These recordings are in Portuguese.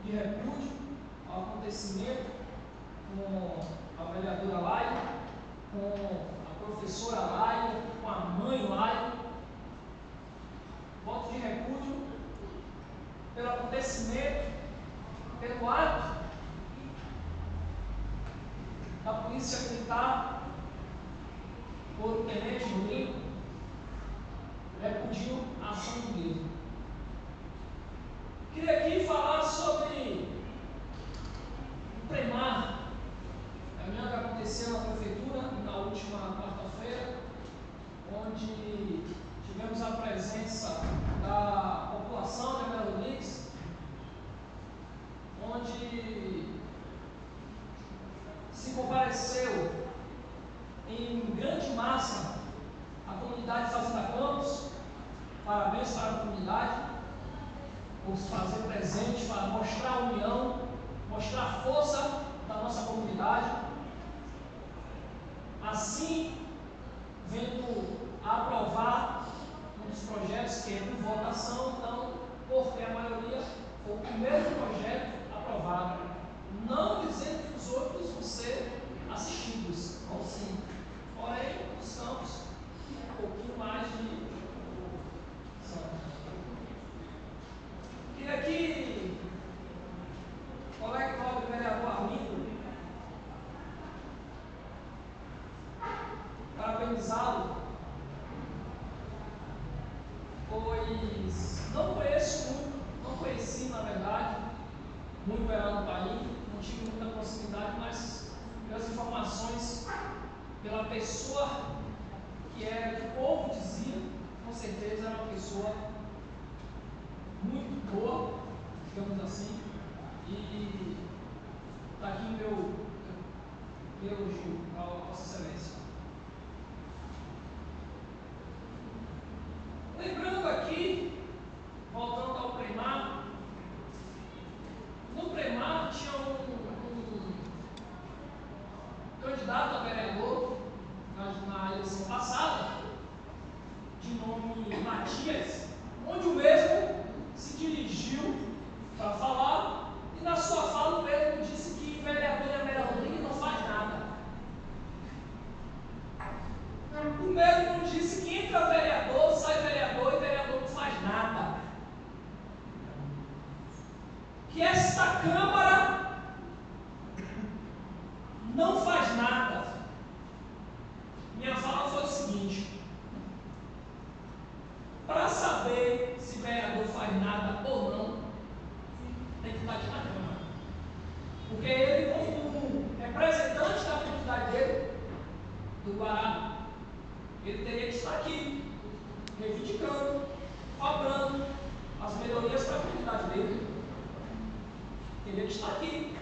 de repúdio ao acontecimento com a vereadora Laia, com a professora Laia, com a mãe Laia. Voto de repúdio pelo acontecimento, pelo ato da Polícia Militar por o tenente Rodrigo, repudio a ação do mesmo. Queria aqui falar sobre o PREMAR, a reunião que aconteceu na prefeitura na última quarta-feira, onde tivemos a presença da população de Belo Rodrigues, onde se compareceu em grande massa a comunidade Fazenda Campos. Parabéns para a comunidade por se fazer presente, para mostrar a união, mostrar a força da nossa comunidade. Assim, vendo aprovar um dos projetos que é por votação, então, porque a maioria foi o primeiro projeto aprovado. Não dizendo que os outros vão ser assistidos, vão sim. Porém, os campos, um pouquinho mais de. Queria que o colega nobre vereador Arlindo parabenizá-lo, pois não conheci, na verdade, muito Verão do Paim, não tive muita proximidade, mas pelas informações, pela pessoa que era, que o povo dizia, com certeza era uma pessoa muito boa, digamos assim, e está aqui o meu elogio à Vossa Excelência. Lembrando aqui, voltando ao PREMAR, no PREMAR tinha um candidato a vereador na eleição passada, de nome Matias, onde o mesmo se dirigiu para falar e na sua fala o mesmo disse que vereador e Amélia Rodrigues não faz nada. O mesmo disse que entra vereador, sai vereador e vereador não faz nada. Que esta Câmara não faz nada. Minha fala foi o seguinte: para saber se vereador faz nada ou não, tem que estar aqui na Câmara. Porque ele, como representante da comunidade dele, do Guará, ele teria que estar aqui, reivindicando, cobrando as melhorias para a comunidade dele. Teria que estar aqui.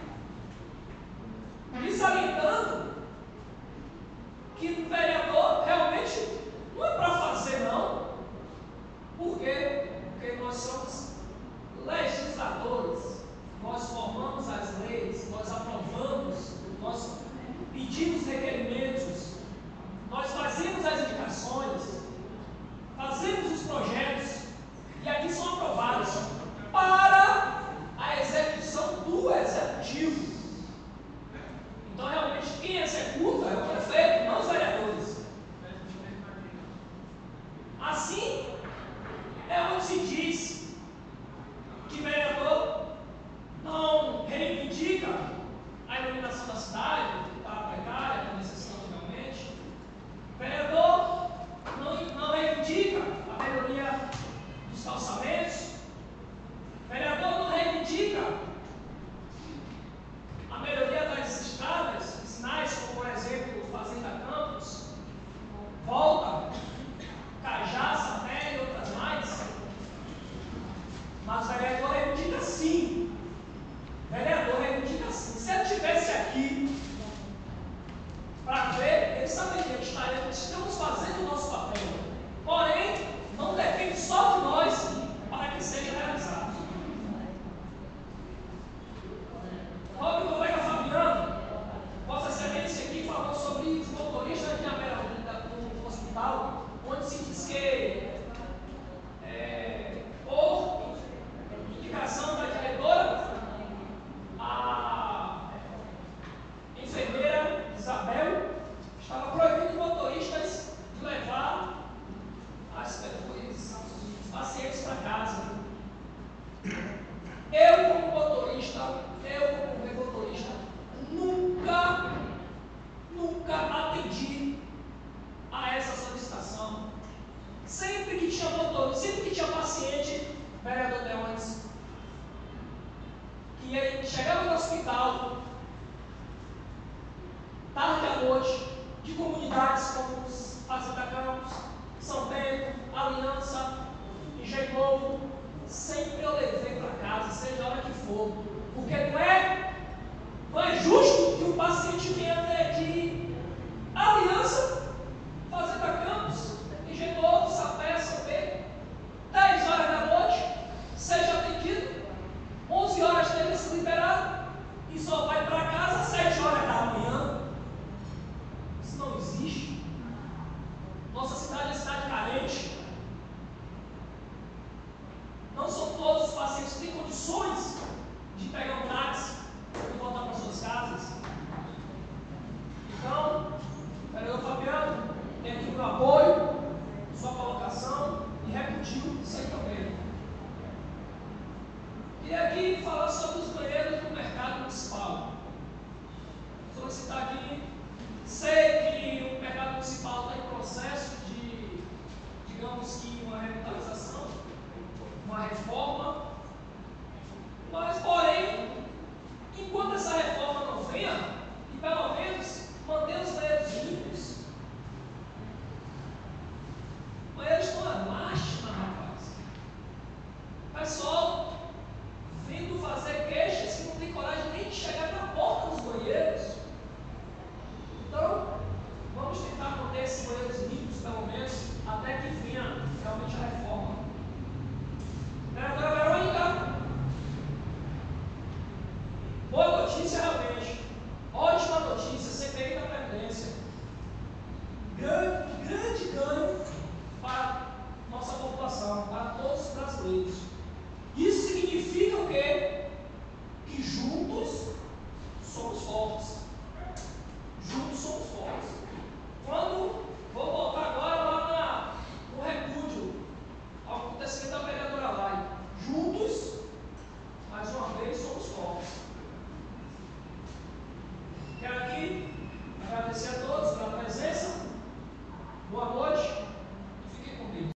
E salientando que o vereador realmente não é para fazer, não. Por quê? Porque nós somos legisladores, nós formamos as leis, nós aprovamos, nós pedimos requerimentos, nós fazemos as indicações, fazemos os projetos e aqui são aprovados para a execução do executivo. Então, realmente, quem executa é o prefeito, não os vereadores. Assim, é onde se diz que vereador não reivindica a iluminação da cidade, que está precária, está necessitando realmente. Vereador não reivindica a melhoria dos calçamentos. Vereador não reivindica a melhoria das estradas, sinais como, por exemplo, Fazenda Campos, Volta, Cajá, Sapé e outras mais. Mas o vereador reivindica sim. Vereador reivindica sim. Se ele estivesse aqui para ver, ele saberia que estamos fazendo o nosso papel. Porém, não depende só de nós para que seja realizado. Nobre colega Fabiano, Vossa Excelência aqui falou sobre os motoristas de Amélia no hospital, onde se diz que por Eu como motorista, nunca atendi a essa solicitação. Sempre que tinha motorista, sempre que tinha paciente, vereador Leões, que chegava no hospital, tarde à noite, de comunidades como Fazenda Campos, São Bento, Aliança, Engenho Novo, sempre eu levei para casa, seja a hora que for, porque não é justo que o paciente venha até de Aliança, Fazenda Campos, Engenho Novo, Sapé, São Bento, 10 horas da noite, seja atendido, 11 horas esteja se liberado e só vai para casa às 7 horas da manhã. Isso não existe. Nossa cidade é cidade carente. Não são todos os pacientes que têm condições de pegar um